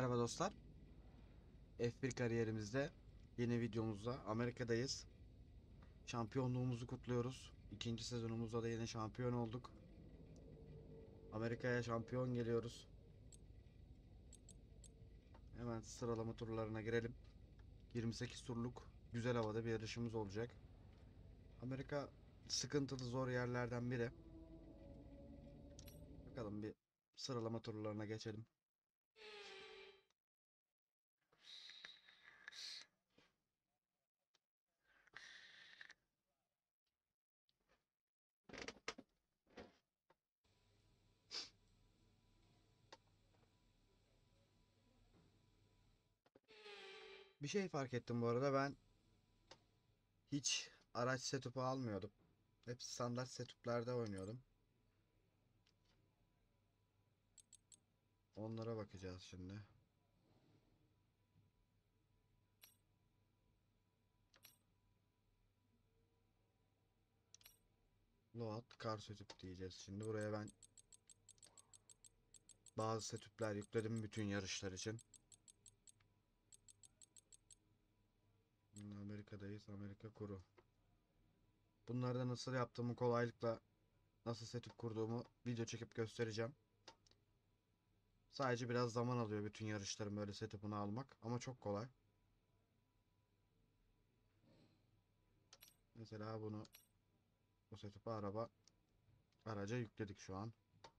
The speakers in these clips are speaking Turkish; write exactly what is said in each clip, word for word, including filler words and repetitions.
Merhaba dostlar. F bir kariyerimizde yeni videomuzda Amerika'dayız. Şampiyonluğumuzu kutluyoruz. İkinci sezonumuzda da yine şampiyon olduk. Amerika'ya şampiyon geliyoruz. Hemen sıralama turlarına girelim. yirmi sekiz turluk güzel havada bir yarışımız olacak. Amerika sıkıntılı zor yerlerden biri. Bakalım bir sıralama turlarına geçelim. Bir şey fark ettim bu arada, ben hiç araç setup'ı almıyordum. Hep standart setup'larda oynuyordum. Onlara bakacağız şimdi. Load car setup diyeceğiz. Şimdi buraya ben bazı setup'ler yükledim bütün yarışlar için. Amerika'dayız. Amerika kuru. Bunları da nasıl yaptığımı, kolaylıkla nasıl setup kurduğumu video çekip göstereceğim. Sadece biraz zaman alıyor bütün yarışların böyle setup'ını almak ama çok kolay. Mesela bunu, bu setup'ı araba araca yükledik şu an.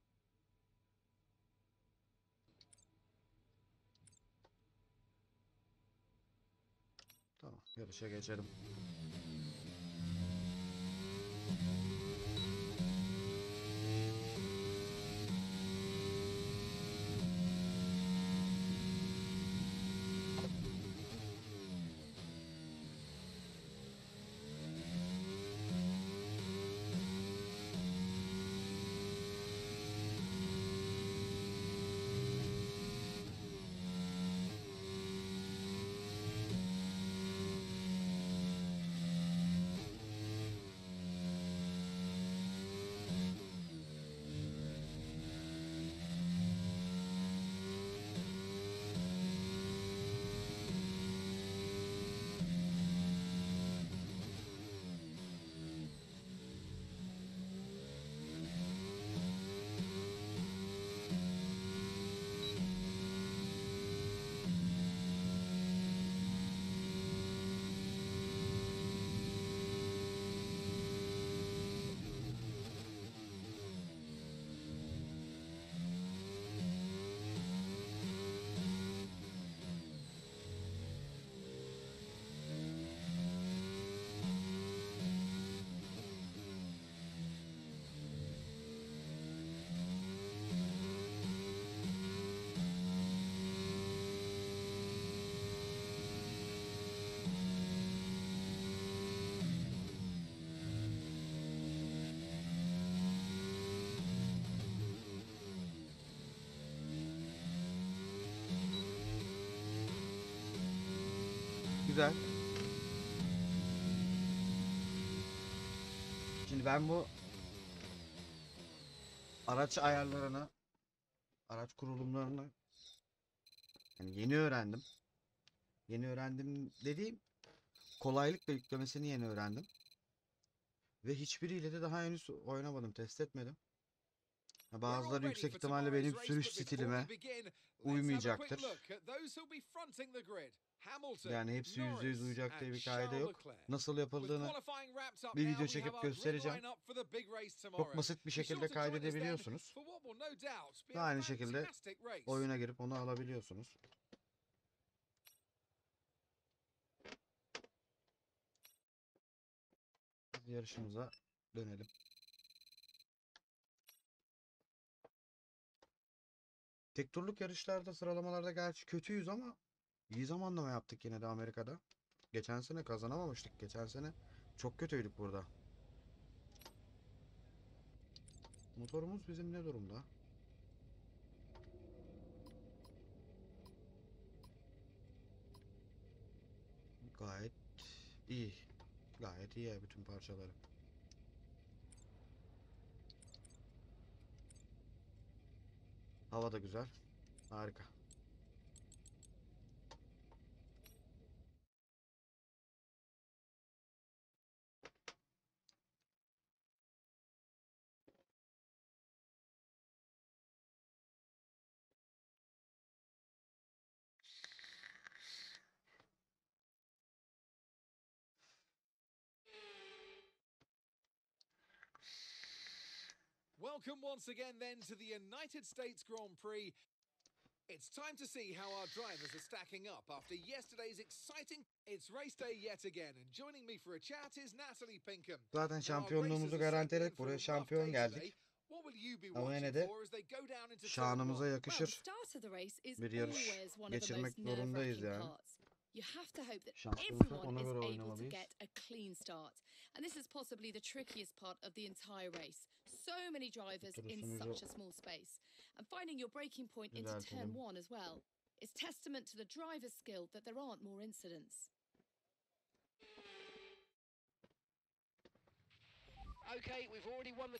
Tamam, yarışa geçelim. Güzel. Şimdi ben bu araç ayarlarını, araç kurulumlarını yani yeni öğrendim. Yeni öğrendim dediğim, kolaylıkla yüklemesini yeni öğrendim. Ve hiçbiriyle de daha henüz oynamadım, test etmedim. Bazıları yüksek ihtimalle benim sürüş stilime uymayacaktır. Yani hepsi yüzde yüz uyacak diye bir kaide yok. Nasıl yapıldığını bir video çekip göstereceğim. Çok basit bir şekilde kaydedebiliyorsunuz. Ve aynı şekilde oyuna girip onu alabiliyorsunuz. Biz yarışımıza dönelim. Tek turluk yarışlarda, sıralamalarda gerçi kötüyüz ama iyi zamanlama yaptık yine de Amerika'da. Geçen sene kazanamamıştık. Geçen sene çok kötüydük burada. Motorumuz bizim ne durumda? Gayet iyi. Gayet iyi ya, bütün parçaları. Hava da güzel. Harika. welcome once again then to the United States Grand Prix. It's time to see how our drivers are stacking up after yesterday's exciting... It's race day yet again, and joining me for a chat is Natalie Pinkham. Zaten şampiyonluğumuzu garantiledik. Buraya şampiyon geldik. Ama yine de şanımıza yakışır bir yarış geçirmek zorundayız yani. You have to hope that Şansımızı ona everyone göre is able to oynamalıyız. get a clean start. And this is possibly the trickiest part of the entire race. So many drivers in Oturuşumuz yok. such a small space. And finding your braking point into Düzeltelim. turn one as well. It's testament to the driver's skill that there aren't more incidents. Okay, we've already won the...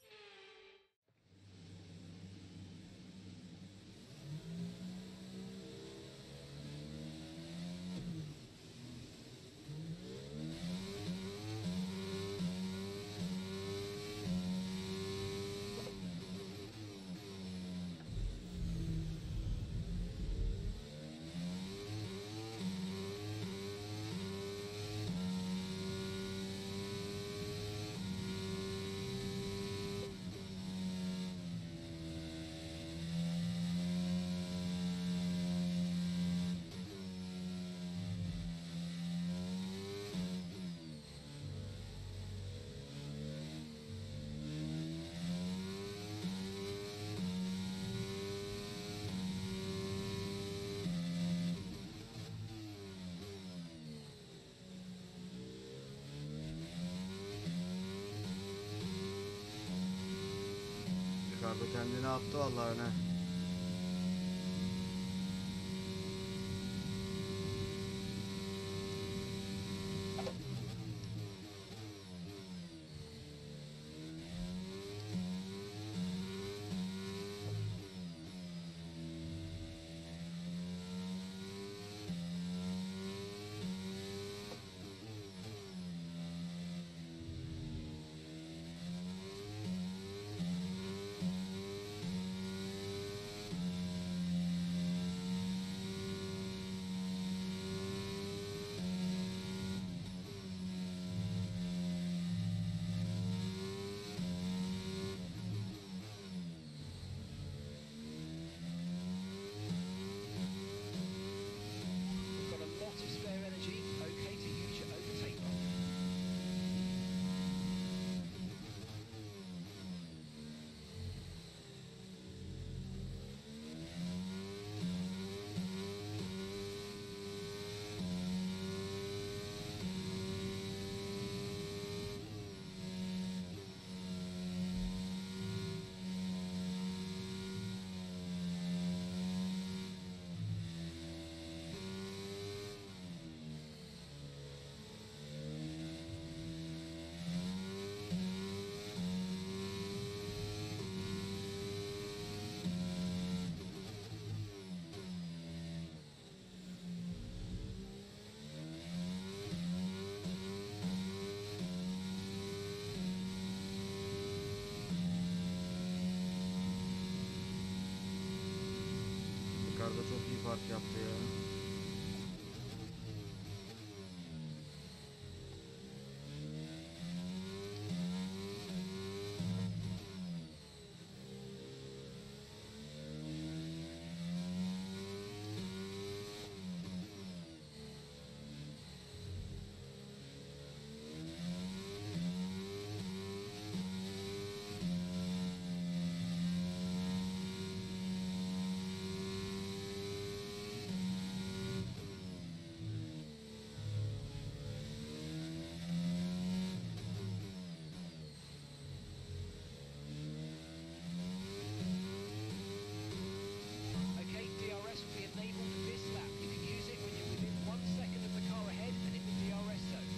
Ricardo kendini attı vallahi öne. We've got a lot of spare energy. Okay to use your overtake rod. Ricardo çok iyi fark yaptı ya. Okay, D R S will be enabled for this lap. You can use it when you're within one second of the car ahead and in the D R S zone.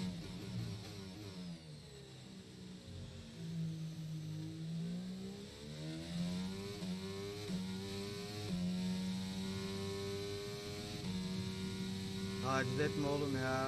Taciz etme oğlum ya.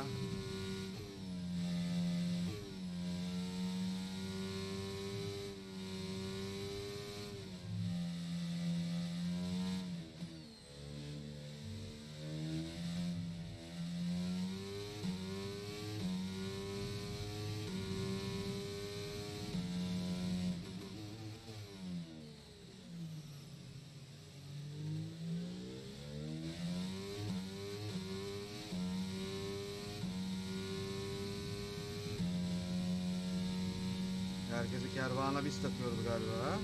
Herkesi kervana biz takıyoruz galiba.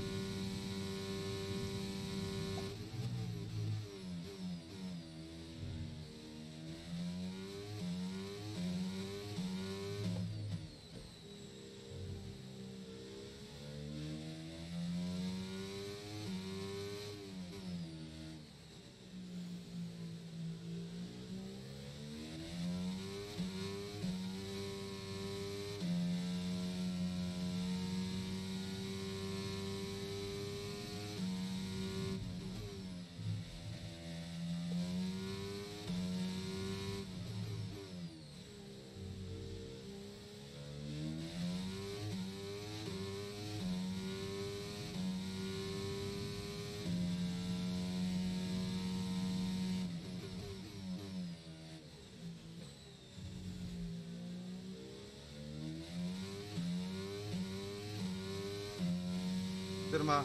Kırma.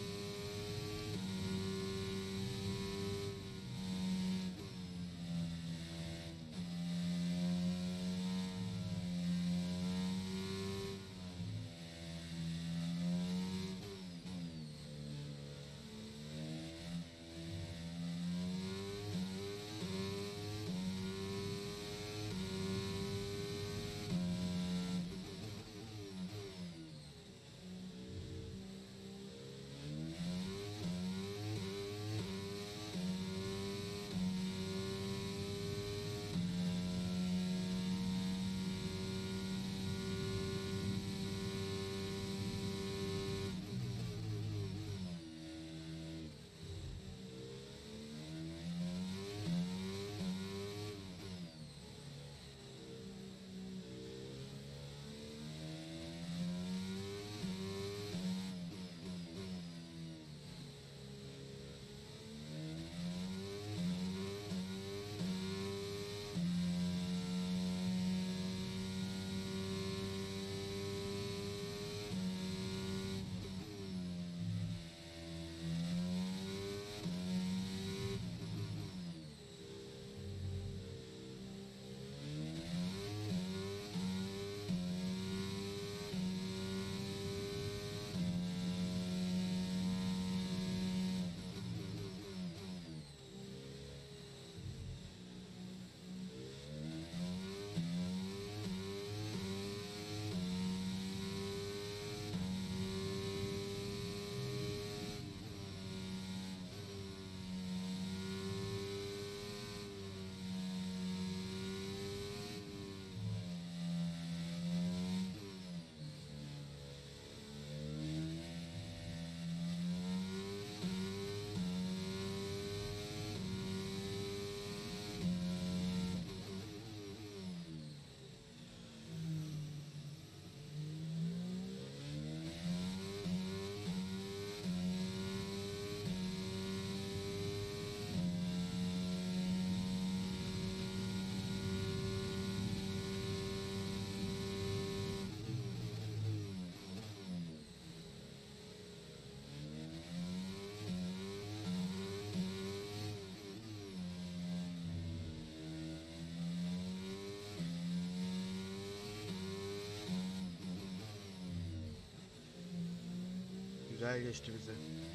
Güzel geçti bize.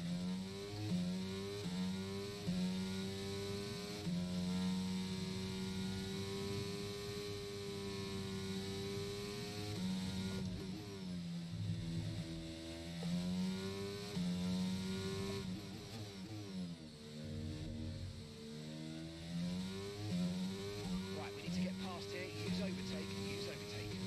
Right, we need to get past here. Use overtake. Use overtake.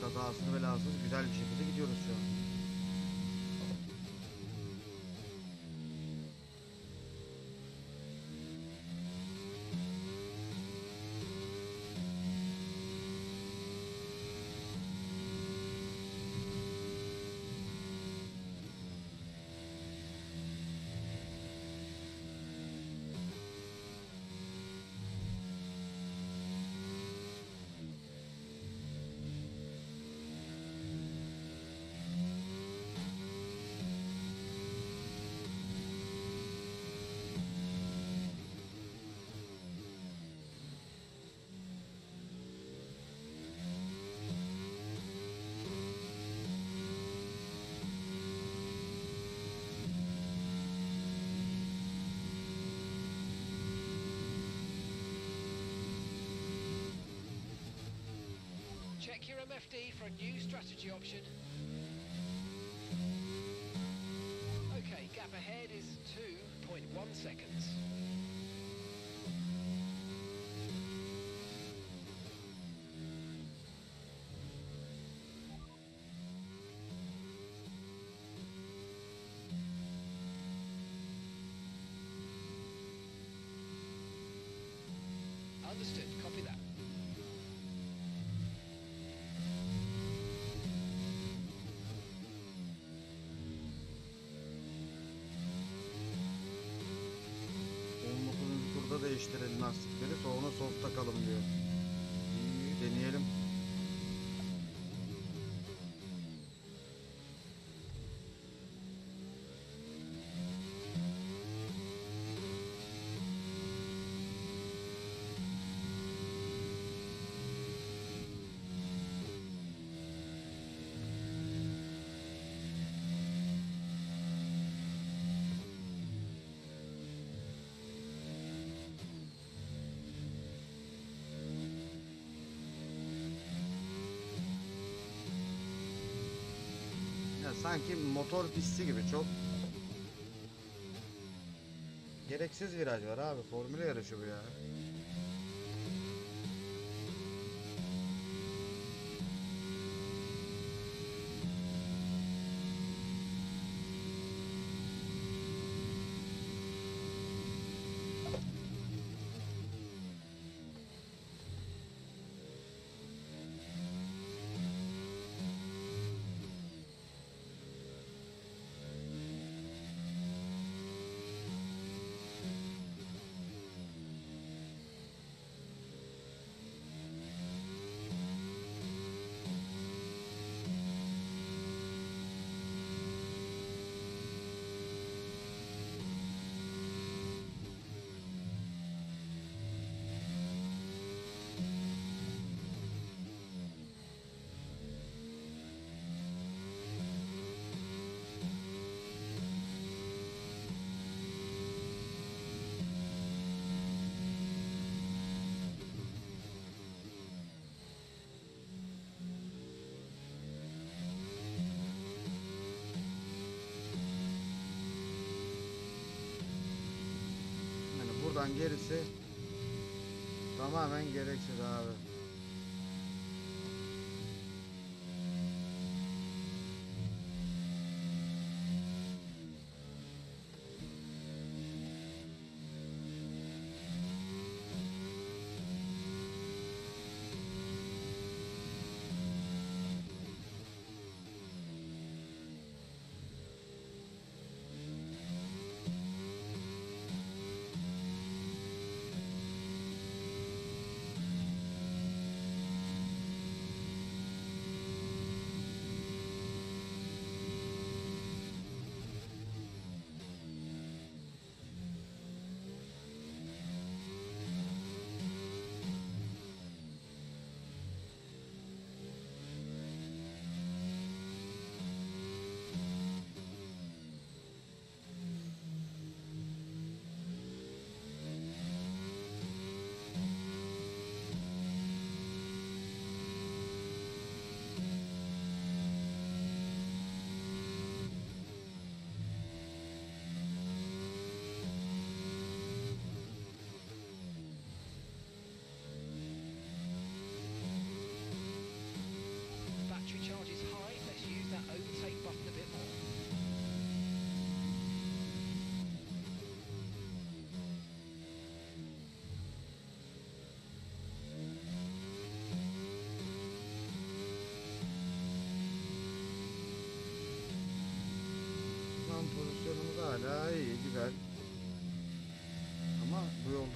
Kazasız belasız güzel bir şekilde gidiyoruz şu an. Check your M F D for a new strategy option. Okay, gap ahead is two point one seconds. Understood, copy that. on dokuzuncu turda değiştirelim lastikleri, sonra soft takalım diyor. İyi, deneyelim. Ya sanki motor pisti gibi, çok gereksiz viraj var abi. Formüle yarışı bu ya. Yani buradan gerisi tamamen gereksiz abi.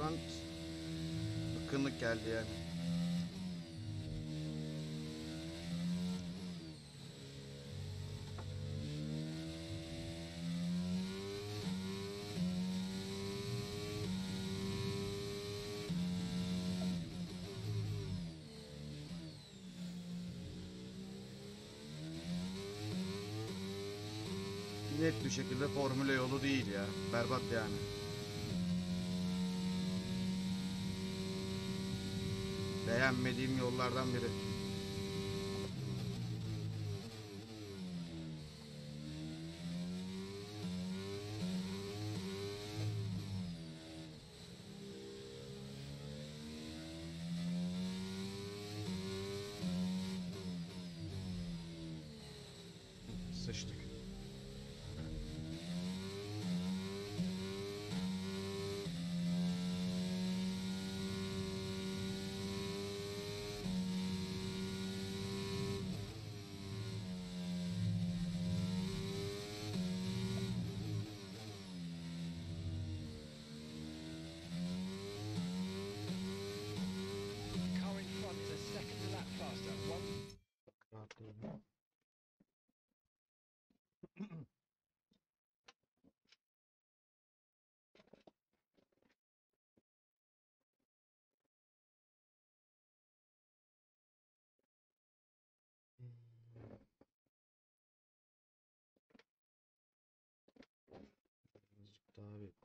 front bıkkınlık geldi yani. Net bir şekilde formüle yolu değil ya. Berbat yani. Beğenmediğim yollardan biri. Sıçtık. Car in front is a second a lap faster. One. Rahatlayalım. Birazcık daha bir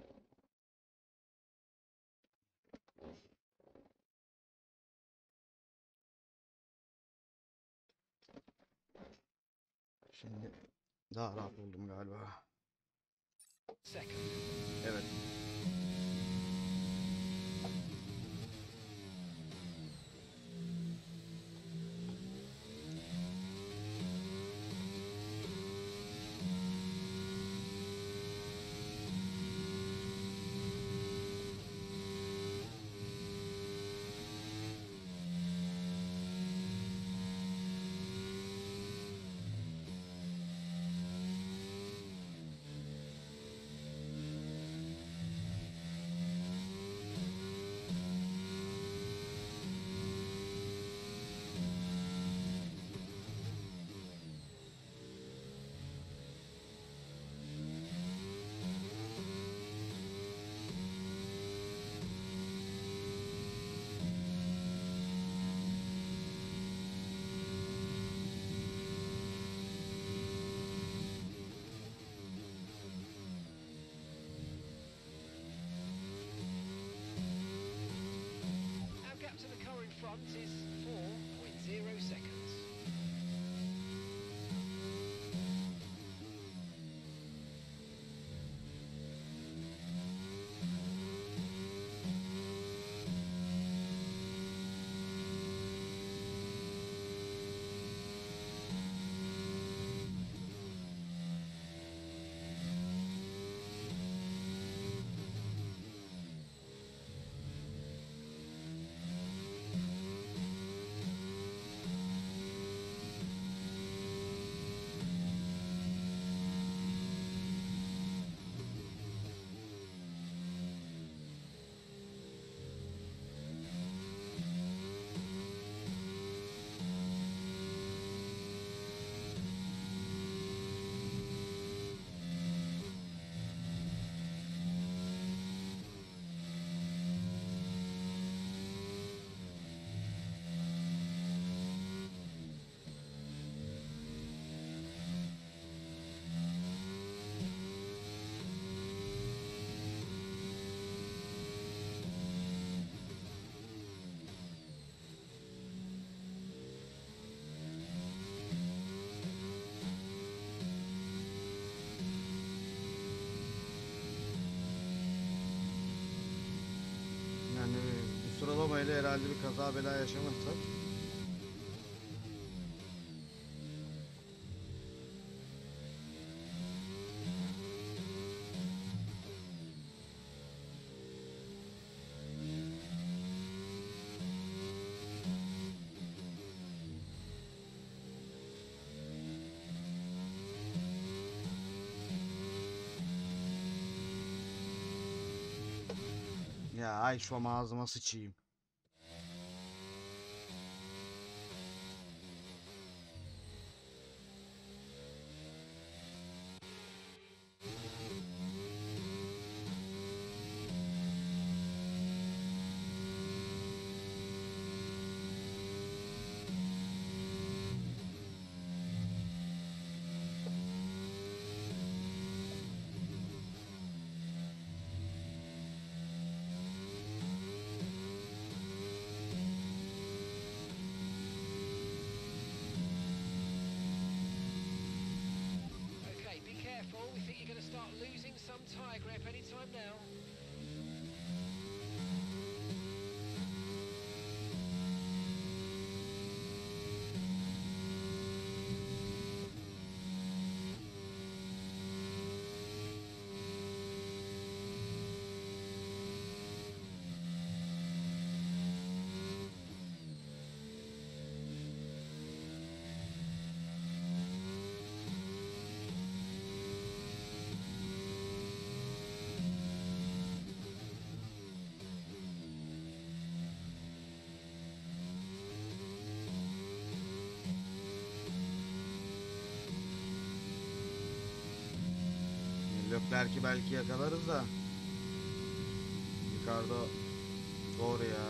şimdi daha rahat oldum galiba. Second. Evet. Our gap to the car in front is four point zero seconds. Yani bu sıralamayla herhalde bir kaza bela yaşamazsak Ya ay şu ağzıma sıçayım. Okay, be careful. We think you're going to start losing some tyre grip anytime now. Leclerc'i belki yakalarız da. Ricardo zor ya.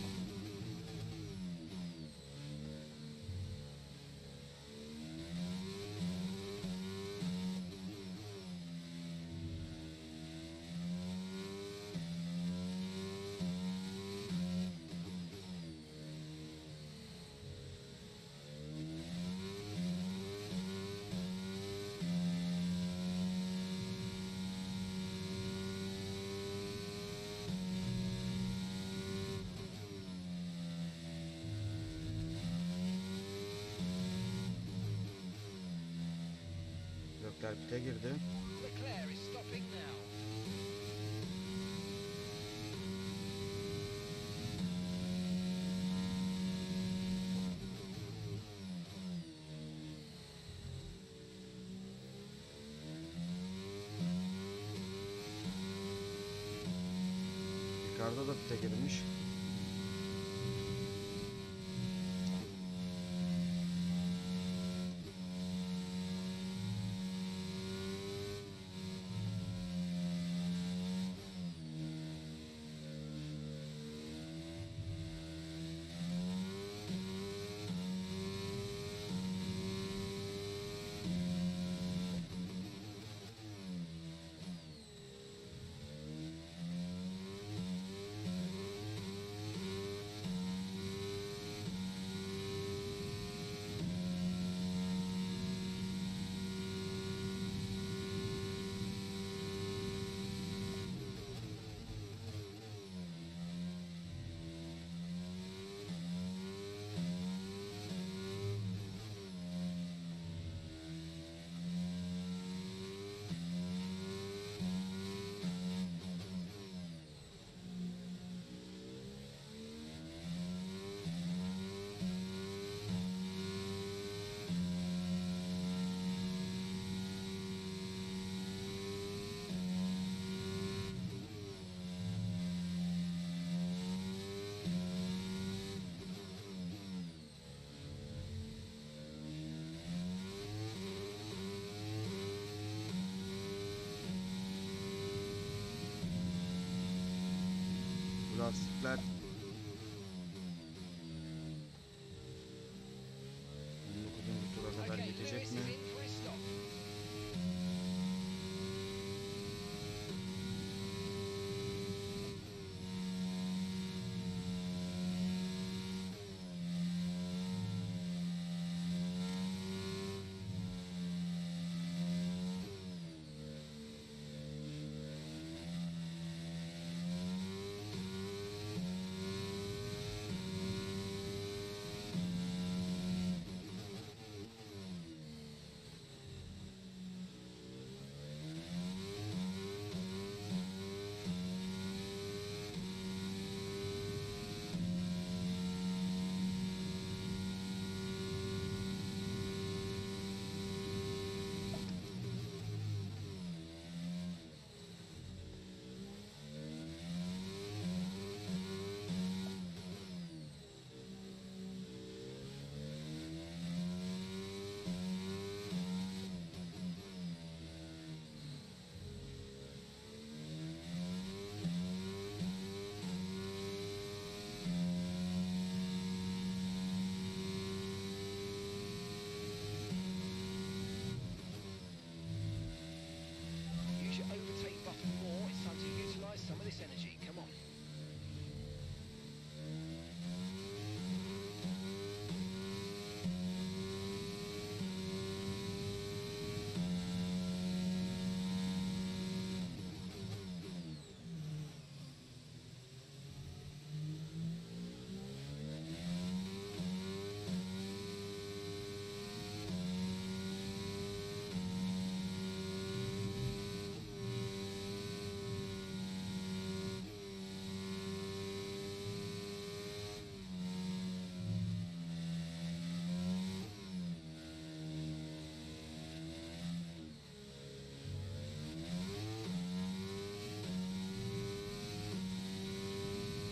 Leclerc pite girdi. Leclerc is stopping now. Ricardo da pite girmiş. Lastikler on dokuzuncu tura kadar Okay, gidecek Lewis is mi? in for his stop.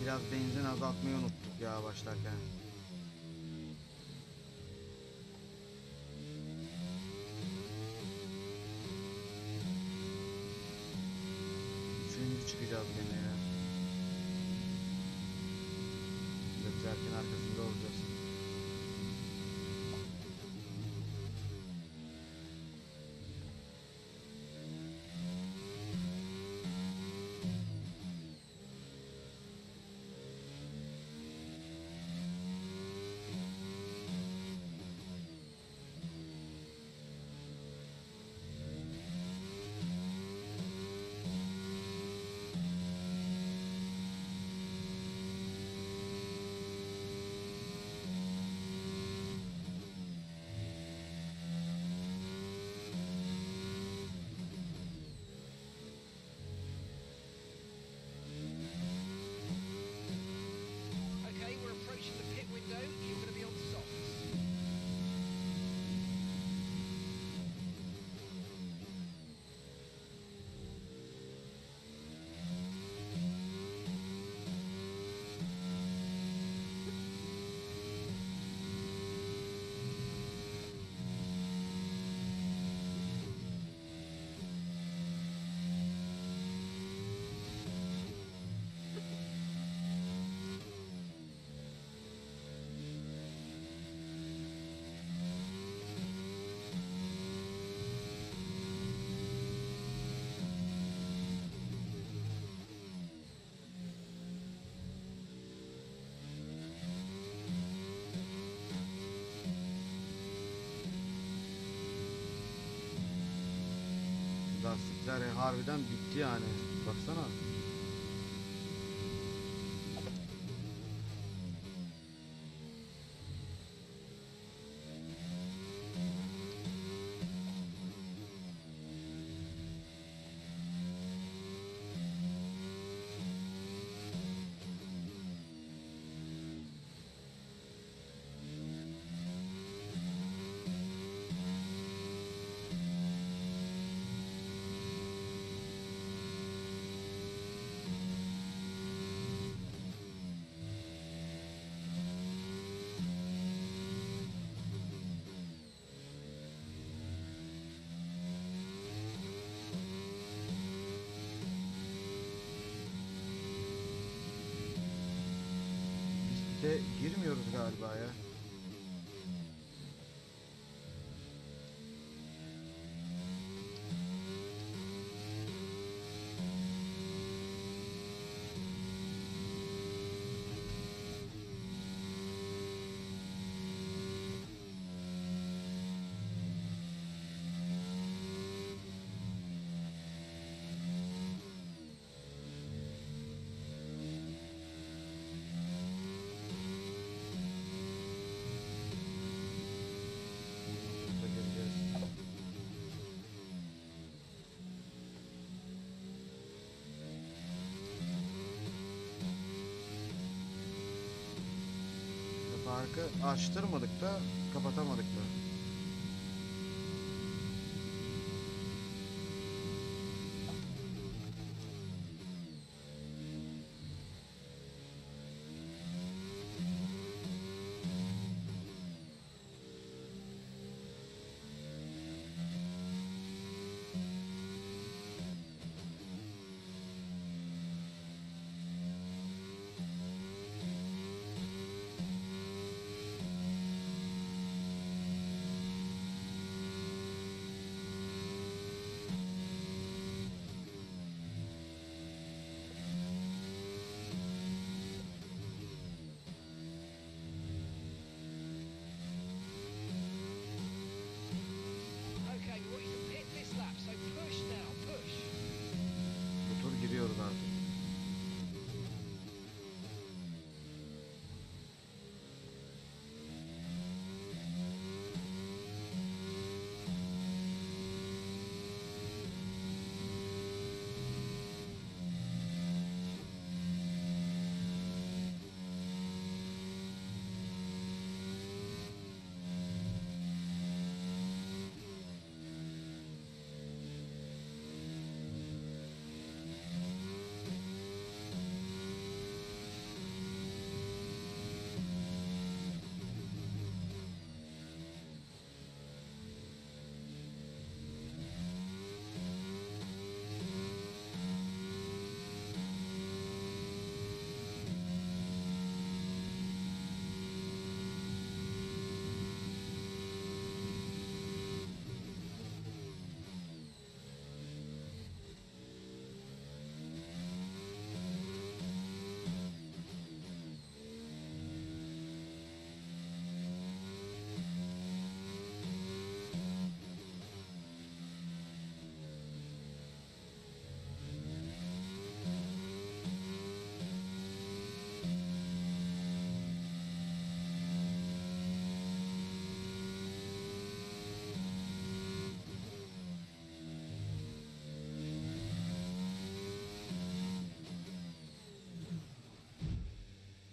Biraz benzin azaltmayı unuttuk ya başlarken. Üçüncü çıkacağız gene ya. Leclerc'in arkasında olacağız. Okay, we're approaching the pit window. You're going to be on softs. Lastikler harbiden bitti yani. Baksana. De girmiyoruz galiba ya. Farkı açtırmadık da kapatamadık da.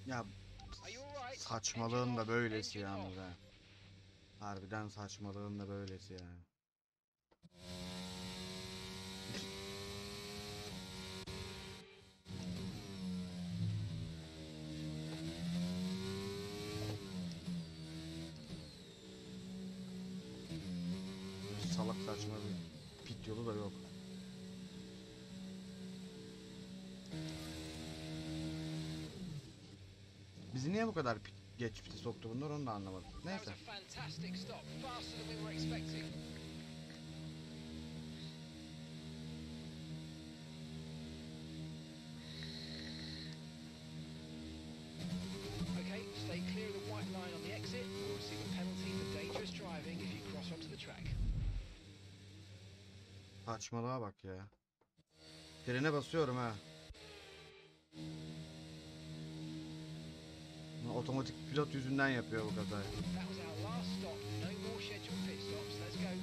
Ya saçmalığın da böylesi yalnız ha. Harbiden saçmalığın da böylesi yani. Salak saçma bir pit yolu da yok. Bizi niye bu kadar pit, geç piti soktu bunlar, onu da anlamadım. Neyse. Okay, stay clear of the white line on the exit or receive a penalty for dangerous driving if you cross onto the track. Saçmalığa bak ya. Frene basıyorum ha. Otomatik pilot yüzünden yapıyor bu kazayı. That was our last stop. No more scheduled pit stops. Let's go.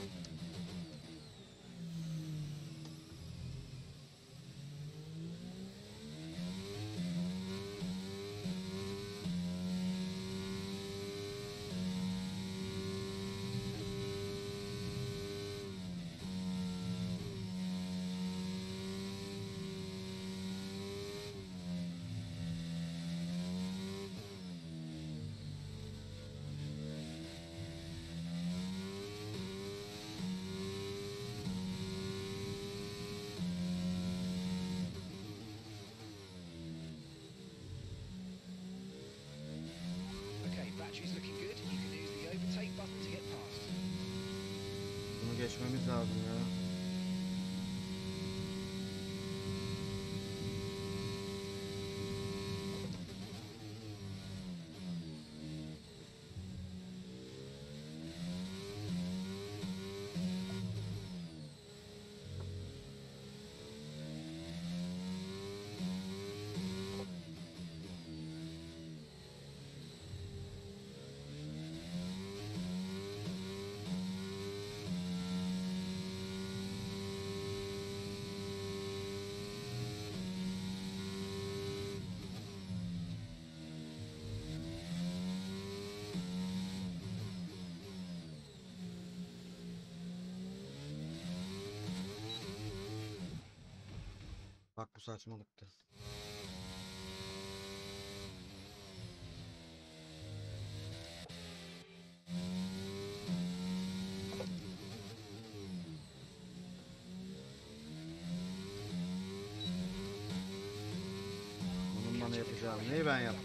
Battery's looking good. You can use the overtake button to get past. Bunu geçmemiz lazım ya. Bak bu saçmalıktı. Bunun bana yapacağım neyi ben yaptım?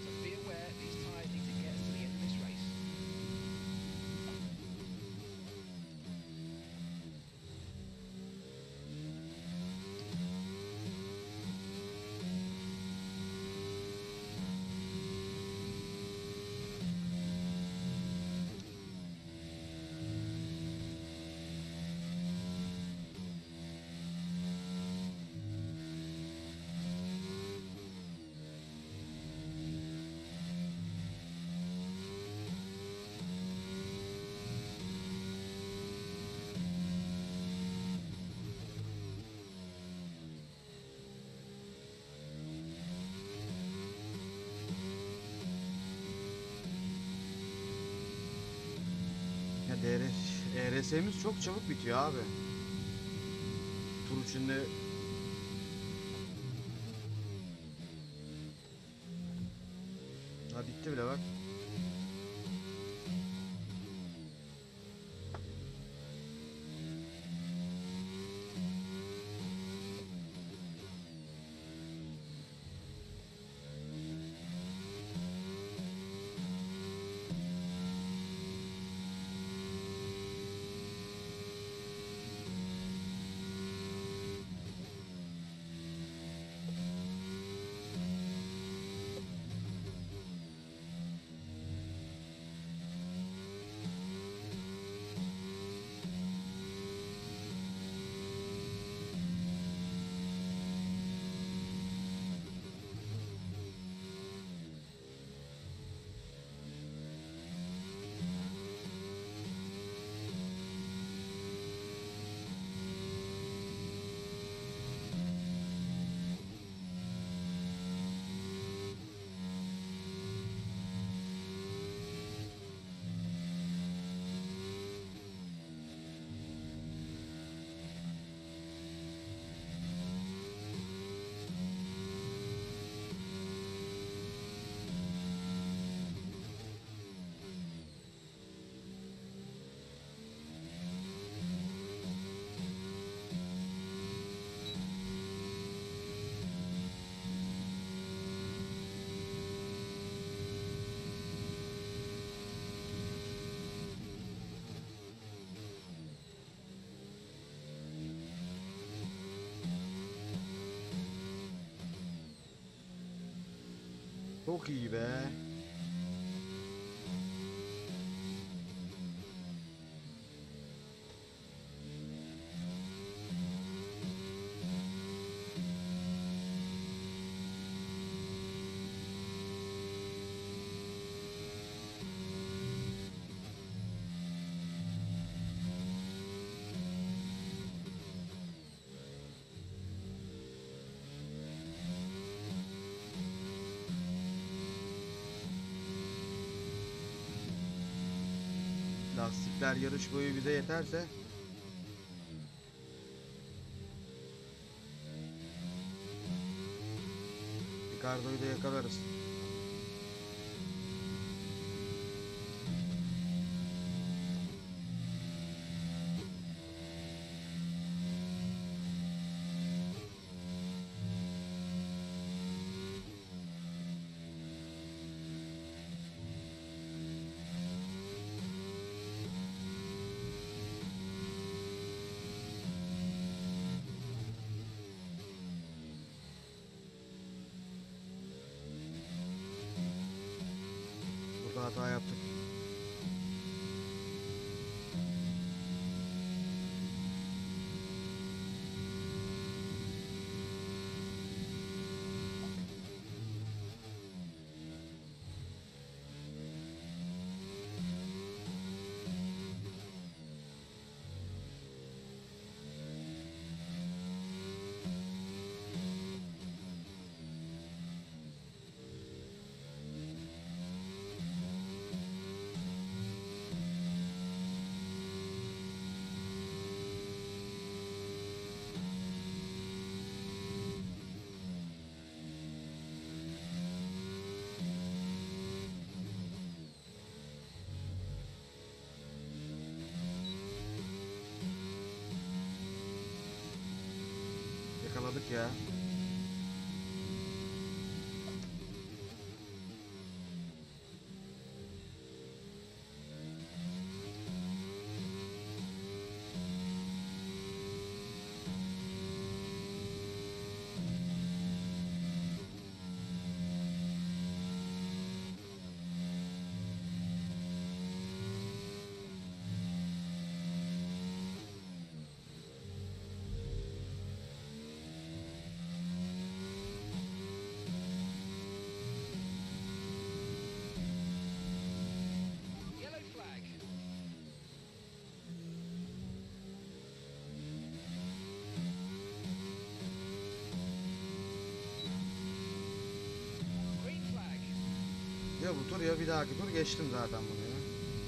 Ya D R S, E R S'miz çok çabuk bitiyor abi. Tur içinde ha bitti bile bak. Çok iyi be. Lastikler yarış boyu bize yeterse Ricardo'yu da yakalarız. Burada hata yaptık. Yakaladık ya. Yellow flag. Green flag. Ya bu tur ya bir dahaki tur, geçtim zaten bunu ya.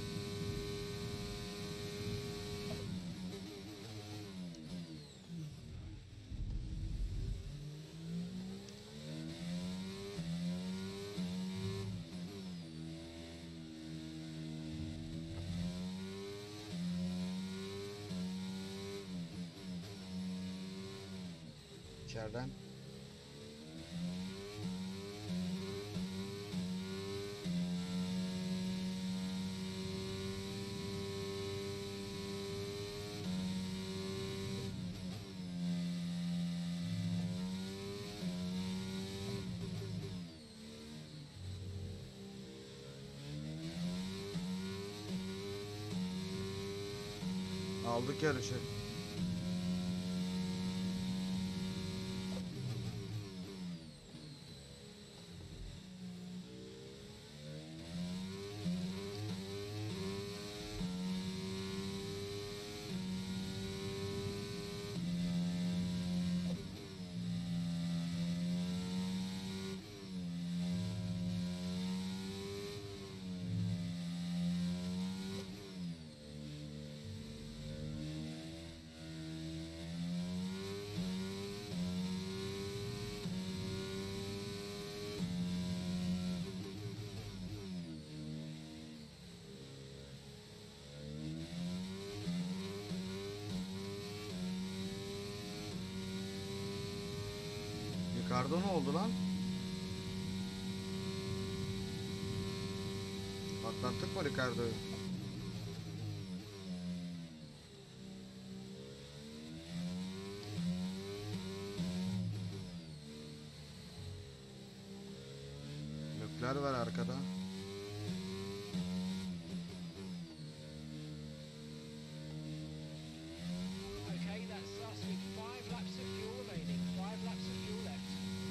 İçeriden. Aldık yarışı. Ricardo ne oldu lan? Atlattık mı Ricardo'yu? Lastikler var arkada. Okay, that's us with five laps of fuel remaining. Five laps of fuel left.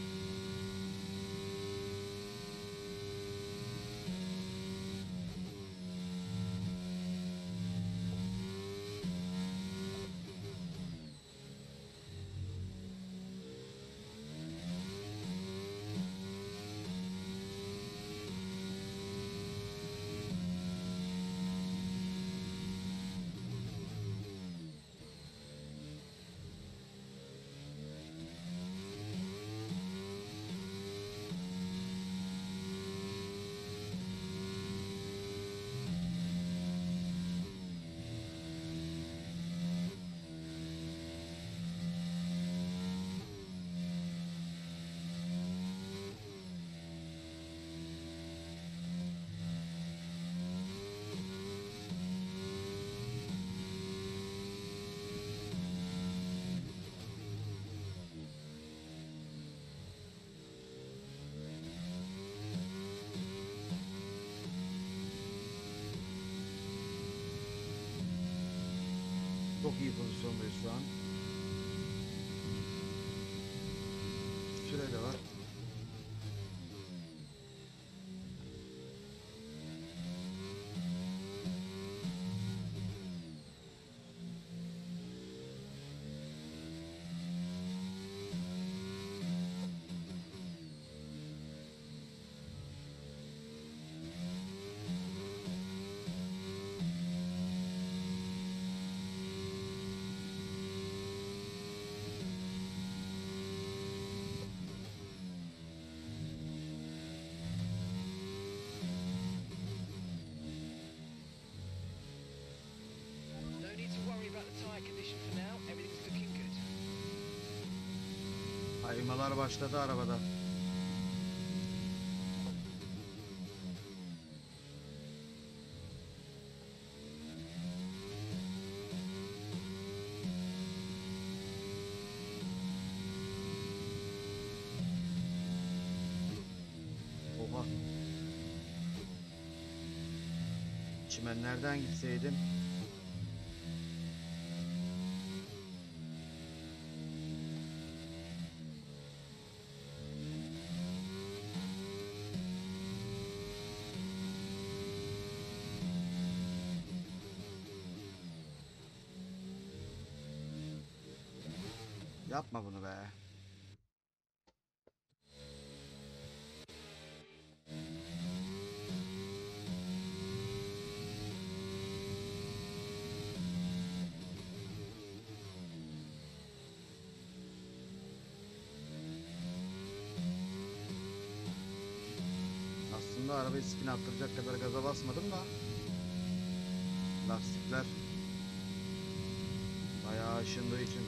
Çok iyi pozisyondayız şu an. Süre de var. No need to worry about the tyre condition for now. Everything's looking good. Aymalar başladı arabada. Oha. Çimenlerden gitseydim. Yapma bunu be. Aslında arabayı spin attıracak kadar gaza basmadım da lastikler bayağı aşındığı için.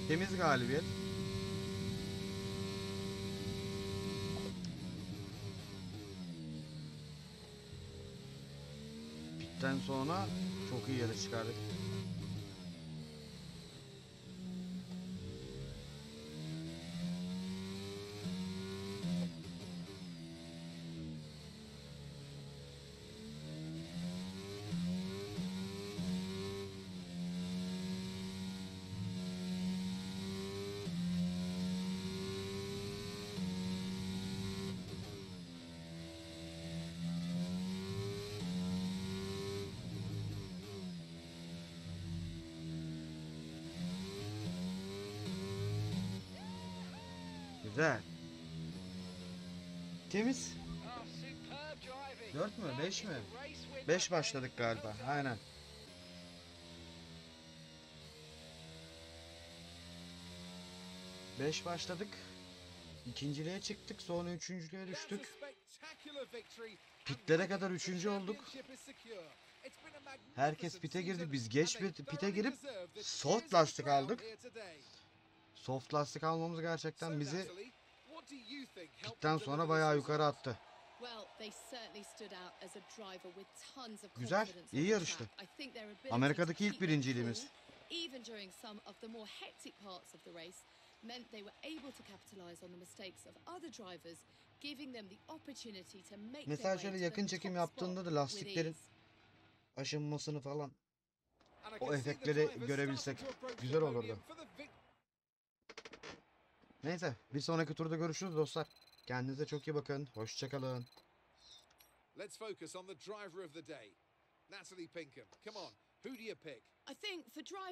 Temiz galibiyet. Pitten sonra çok iyi yarış çıkardık. Güzel. Temiz. Oh, superb driving. dört mü? beş mi? The race winner beş başladık and galiba. well done. Aynen. beş başladık. İkinciliğe çıktık. Sonra üçüncülüğe düştük. Pitlere kadar üçüncü olduk. Herkes pite girdi. Biz geç pit- pite girip soft lastik aldık. Soft lastik almamız gerçekten bizi pitten sonra bayağı yukarı attı. Well, they certainly stood out as a driver with tons of Güzel, confidence iyi on the yarıştı. track. I think their ability Amerika'daki to ilk keep their birinciliğimiz. cool, even during some of the more hectic parts of the race, meant they were able to capitalize on the mistakes of other drivers, giving them the opportunity to make Mesela their way şöyle to yakın the çekim top yaptığında spot da with lastiklerin ease. aşınmasını falan o efektleri görebilsek güzel olurdu. Neyse, bir sonraki turda görüşürüz dostlar. Kendinize çok iyi bakın. Hoşça kalın. Let's focus on the driver of the day. Natalie Pinkham. Come on, who do you pick? I think for drivers